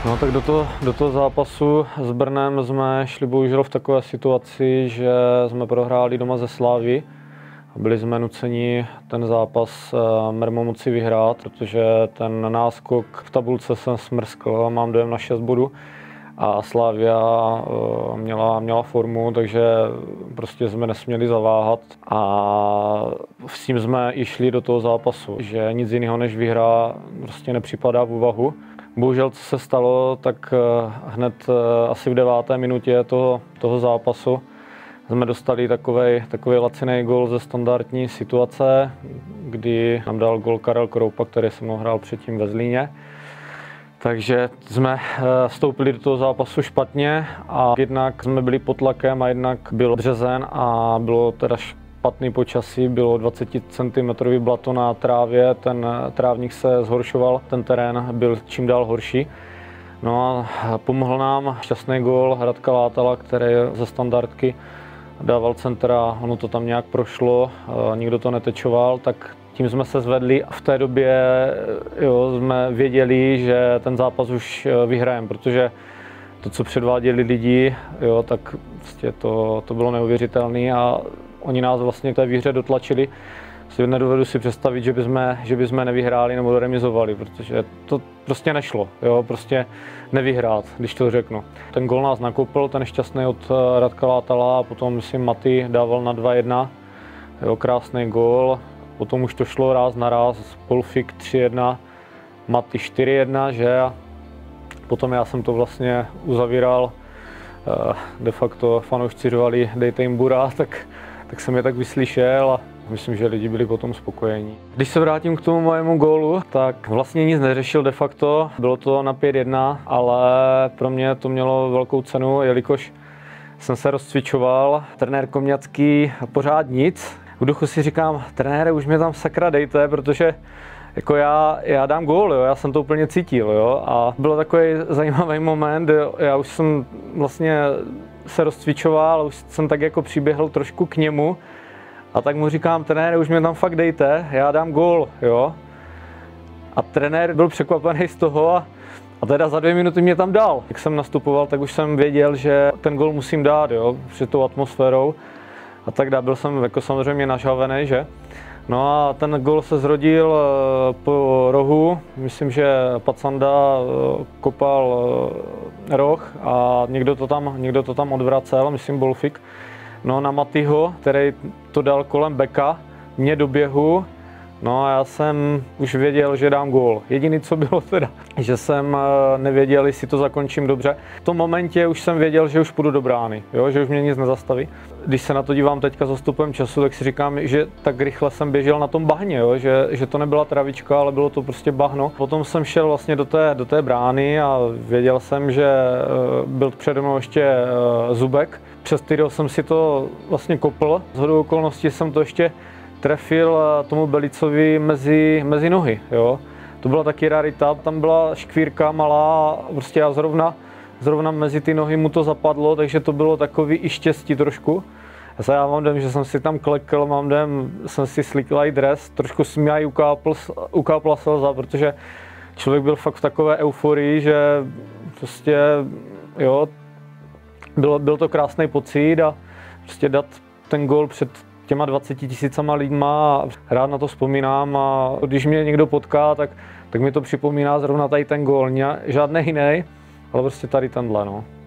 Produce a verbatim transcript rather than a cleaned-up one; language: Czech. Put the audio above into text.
No tak do toho, do toho zápasu s Brnem jsme šli bohužel v takové situaci, že jsme prohráli doma ze Slávy. Byli jsme nuceni ten zápas mermomocí vyhrát, protože ten náskok v tabulce jsem smrskl, mám dojem na šest bodů. A Slavia měla, měla formu, takže prostě jsme nesměli zaváhat a s tím jsme i šli do toho zápasu, že nic jiného než výhra prostě nepřipadá v úvahu. Bohužel, co se stalo, tak hned asi v deváté minutě toho, toho zápasu jsme dostali takovej, takovej laciný gól ze standardní situace, kdy nám dal gól Karel Kroupa, který se mnou hrál předtím ve Zlíně. Takže jsme vstoupili do toho zápasu špatně a jednak jsme byli pod tlakem a jednak byl březen a bylo teda špatný počasí, bylo dvacet centimetrů blato na trávě, ten trávník se zhoršoval, ten terén byl čím dál horší. No a pomohl nám šťastný gól Radka Látala, který ze standardky dával centra, ono to tam nějak prošlo, nikdo to netečoval, tak tím jsme se zvedli a v té době jo, jsme věděli, že ten zápas už vyhrajeme, protože to, co předváděli lidi, jo, tak vlastně to, to bylo neuvěřitelné a oni nás vlastně k té výhře dotlačili. Nedovedu si představit, že bychom, že bychom nevyhráli nebo remizovali, protože to prostě nešlo, jo, prostě nevyhrát, když to řeknu. Ten gól nás nakopl, ten šťastný od Radka Látala a potom myslím Maty dával na dva jedna, jo, krásný gól. Potom už to šlo ráz na ráz, Polfik tři jedna, Maty čtyři jedna, že? A potom já jsem to vlastně uzavíral, de facto fanoušci řvali dejte jim bura, tak, tak jsem je tak vyslyšel a myslím, že lidi byli potom spokojení. Když se vrátím k tomu mojemu gólu, tak vlastně nic neřešil de facto, bylo to na pět jedna, ale pro mě to mělo velkou cenu, jelikož jsem se rozcvičoval, trenér Komňacký pořád nic. V duchu si říkám, trenére, už mě tam sakra dejte, protože jako já, já dám gól, jo, já jsem to úplně cítil, jo, a byl takový zajímavý moment, jo, já už jsem vlastně se rozcvičoval, už jsem tak jako přiběhl trošku k němu a tak mu říkám, trenére, už mě tam fakt dejte, já dám gól, jo. A trenér byl překvapený z toho a, a teda za dvě minuty mě tam dal. Jak jsem nastupoval, tak už jsem věděl, že ten gól musím dát, jo, před tou atmosférou. A tak dále, byl jsem jako samozřejmě nažhavený, že? No a ten gól se zrodil po rohu, myslím, že Pacanda kopal roh a někdo to tam, někdo to tam odvracel, myslím Bolfik. No na Matyho, který to dal kolem beka, mě do běhu, no a já jsem už věděl, že dám gól. Jediné, co bylo teda, že jsem nevěděl, jestli to zakončím dobře. V tom momentě už jsem věděl, že už půjdu do brány, jo? Že už mě nic nezastaví. Když se na to dívám teďka s odstupem času, tak si říkám, že tak rychle jsem běžel na tom bahně, jo? Že, že to nebyla travička, ale bylo to prostě bahno. Potom jsem šel vlastně do té, do té brány a věděl jsem, že byl přede mnou ještě Zubek, přes kterého jsem si to vlastně kopl. Shodou okolností jsem to ještě trefil tomu Belicovi mezi, mezi nohy, jo. To byla taky rarita, tam byla škvírka malá, prostě já zrovna, zrovna mezi ty nohy mu to zapadlo, takže to bylo takový i štěstí trošku. Já, já mám dojem, že jsem si tam klekl, mám dojem, jsem si slikl i dres, trošku si mi aj ukápl, ukápla slza, protože člověk byl fakt v takové euforii, že prostě, jo, byl, byl to krásný pocit a prostě dát ten gól před těma dvaceti tisícama lidma a rád na to vzpomínám a když mě někdo potká, tak, tak mi to připomíná zrovna tady ten gól, žádný jiný, ale prostě tady tenhle, no.